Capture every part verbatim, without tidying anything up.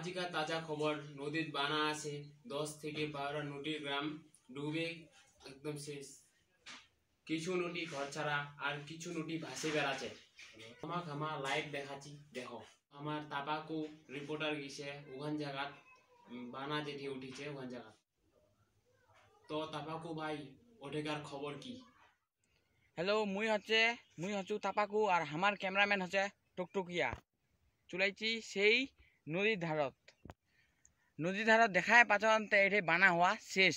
আজিকার তাজা খবর, নদীর বানা আছে, দশ থেকে বারোটা নদীর গ্রাম ডুবে একদম শেষ। কিছু নদী ঘর ছাড়া আর কিছু নদী ভাসে বেড়াচ্ছে। আমাক আমার লাইভ দেখাচ্ছি, দেখো আমার তাপাকু রিপোর্টার গেছে ওখান জায়গা বানা যেটি উঠিছে ওখান জায়গা। তো তাপাকু ভাই ওঠেকার খবর কি? হ্যালো, মুই হচ্ছে মুই হচ্ছু তাপাকু আর আমার ক্যামেরাম্যান হচ্ছে টুকটুকিয়া। চলাইছি সেই নদীর ধারত। নদীর ধারত দেখায় পাচন এটি বানা হওয়া শেষ।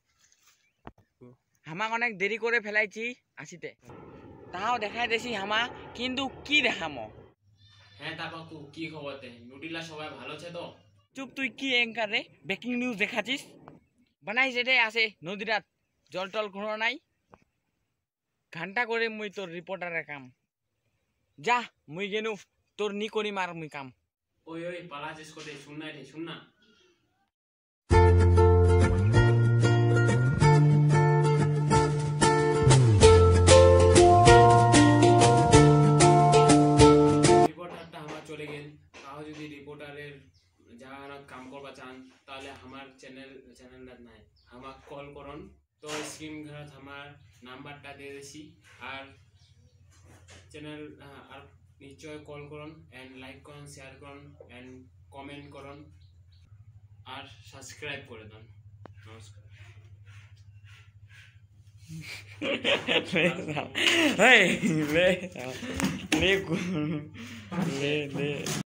হামাক অনেক দেরি করে ফেলাইছি আসিতে, তাহাও দেখাই দেছি হামা, কিন্তু কি দেখাম? হ্যাঁ তাপাকু, কি খবর? নদীলা সবাই ভালো আছে তো? চুপ, তুই কি এঙ্কার রে? ব্রেকিং নিউজ দেখাচ্ছিস? বানাই যেটাই আছে নদীরা জল টল ঘোড়ো নাই। ঘন্টা করে মুই তোর রিপোর্টারের কাম, যা মুই গেনু তোর নি করি মার মুই কাম। ওই ওই পালা চেস করে শুন না রে, শুন না। রিপোর্টারটা আমার চলে গেল। তাও যদি রিপোর্টারের যা কাম করবা চান তাহলে আমার চ্যানেল চ্যানেলটা নাই, আমার কল করুন। তো স্ক্রিন ঘাট আমার নাম্বারটা দিয়ে দিছি, আর চ্যানেল আর নিশ্চয় কল করুন, এন্ড লাইক করুন, শেয়ার করুন, এন্ড কমেন্ট করুন, আর সাবস্ক্রাইব করে দেন। নমস্কার। লে লে লে লে লে